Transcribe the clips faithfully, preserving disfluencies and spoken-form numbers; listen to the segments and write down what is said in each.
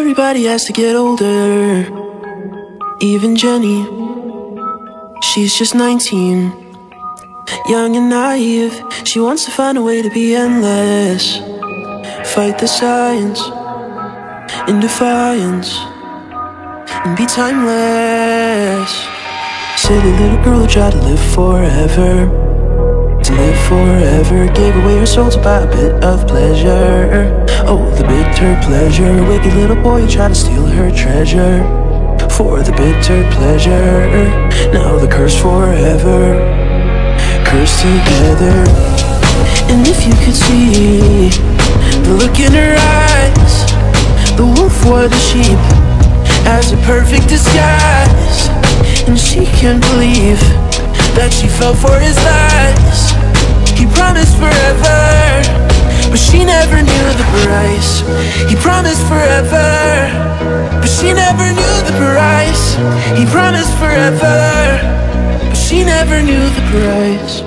Everybody has to get older, even Jenny. She's just nineteen, young and naive. She wants to find a way to be endless, fight the science in defiance, and be timeless. Silly little girl who tried to live forever, to live forever. Gave away her soul to buy a bit of pleasure. Oh, the bitter pleasure. Wicked little boy who tried to steal her treasure, for the bitter pleasure. Now the curse forever, cursed together. And if you could see the look in her eyes, the wolf wore the sheep as a perfect disguise. And she can't believe that she fell for his lies. He promised forever, but she never knew the price. He promised forever, but she never knew the price. He promised forever, but she never knew the price.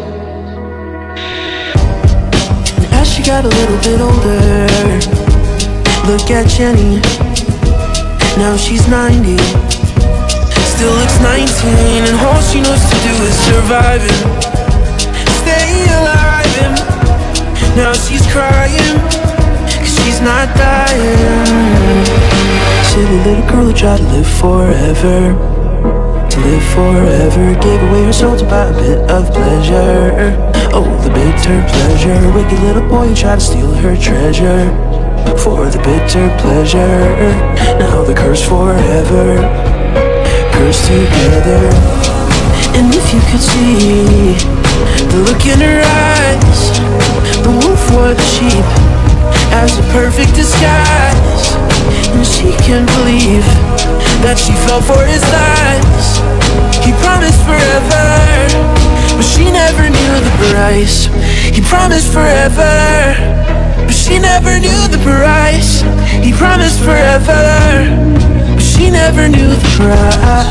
And as she got a little bit older, look at Jenny, now she's ninety, still looks nineteen. And all she knows to do is survive and stay alive. And now she's crying, cause she's not dying. Silly little girl who tried to live forever, to live forever. Gave away her soul to buy a bit of pleasure. Oh, the bitter pleasure. Wicked little boy who tried to steal her treasure, for the bitter pleasure. Now the curse forever, cursed together. And if you could see the look in her eyes, the wolf wore the sheep as a perfect disguise. And she can't believe that she fell for his lies. He promised forever, but she never knew the price. He promised forever, but she never knew the price. He promised forever, but she never knew the price.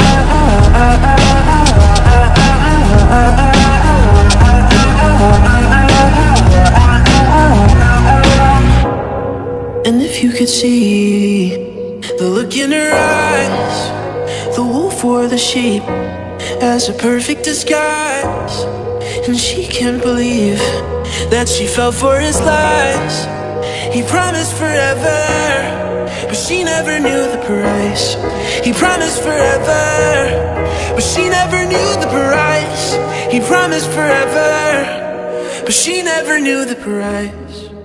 And if you could see the look in her eyes, the wolf wore the sheep as a perfect disguise. And she can't believe that she fell for his lies. He promised forever, but she never knew the price. He promised forever, but she never knew the price. He promised forever, but she never knew the price.